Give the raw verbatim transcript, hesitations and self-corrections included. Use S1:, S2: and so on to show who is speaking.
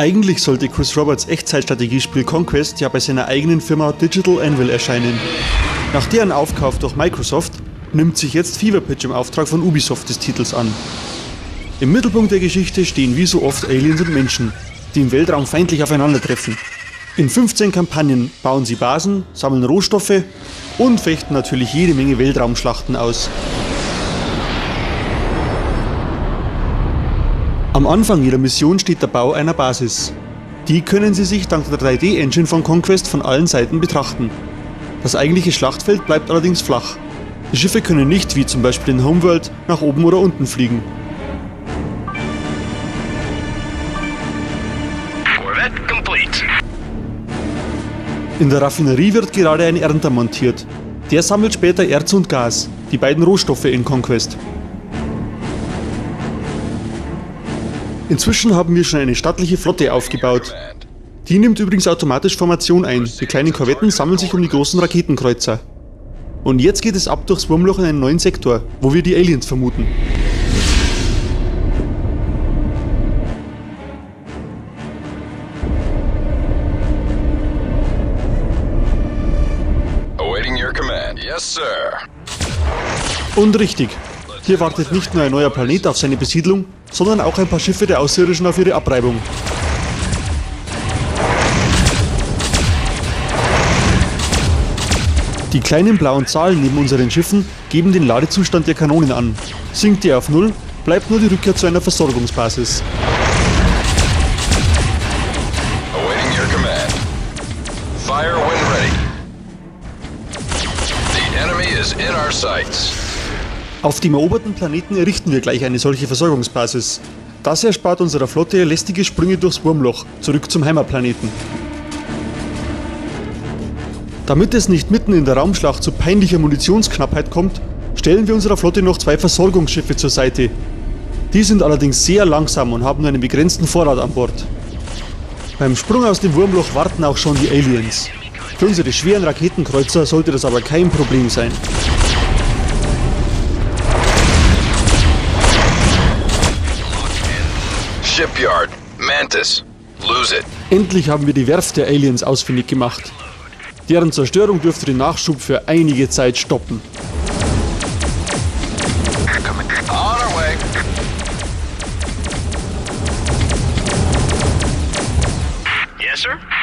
S1: Eigentlich sollte Chris Roberts Echtzeitstrategiespiel Conquest ja bei seiner eigenen Firma Digital Anvil erscheinen. Nach deren Aufkauf durch Microsoft nimmt sich jetzt Fever Pitch im Auftrag von Ubisoft des Titels an. Im Mittelpunkt der Geschichte stehen wie so oft Aliens und Menschen, die im Weltraum feindlich aufeinandertreffen. In fünfzehn Kampagnen bauen sie Basen, sammeln Rohstoffe und fechten natürlich jede Menge Weltraumschlachten aus. Am Anfang jeder Mission steht der Bau einer Basis. Die können Sie sich dank der drei D-Engine von Conquest von allen Seiten betrachten. Das eigentliche Schlachtfeld bleibt allerdings flach. Die Schiffe können nicht, wie zum Beispiel in Homeworld, nach oben oder unten fliegen. In der Raffinerie wird gerade ein Ernter montiert. Der sammelt später Erz und Gas, die beiden Rohstoffe in Conquest. Inzwischen haben wir schon eine stattliche Flotte aufgebaut. Die nimmt übrigens automatisch Formation ein, die kleinen Korvetten sammeln sich um die großen Raketenkreuzer. Und jetzt geht es ab durchs Wurmloch in einen neuen Sektor, wo wir die Aliens vermuten. Und richtig, hier wartet nicht nur ein neuer Planet auf seine Besiedlung, sondern auch ein paar Schiffe der Außerirdischen auf ihre Abreibung. Die kleinen blauen Zahlen neben unseren Schiffen geben den Ladezustand der Kanonen an. Sinkt die auf Null, bleibt nur die Rückkehr zu einer Versorgungsbasis.
S2: Awaiting your command. Fire when ready. The enemy is in our sights.
S1: Auf dem eroberten Planeten errichten wir gleich eine solche Versorgungsbasis. Das erspart unserer Flotte lästige Sprünge durchs Wurmloch, zurück zum Heimatplaneten. Damit es nicht mitten in der Raumschlacht zu peinlicher Munitionsknappheit kommt, stellen wir unserer Flotte noch zwei Versorgungsschiffe zur Seite. Die sind allerdings sehr langsam und haben nur einen begrenzten Vorrat an Bord. Beim Sprung aus dem Wurmloch warten auch schon die Aliens. Für unsere schweren Raketenkreuzer sollte das aber kein Problem sein.
S2: Shipyard, Mantis, lose it.
S1: Endlich haben wir die Werft der Aliens ausfindig gemacht. Deren Zerstörung dürfte den Nachschub für einige Zeit stoppen.
S2: On our way.
S3: Yes, sir?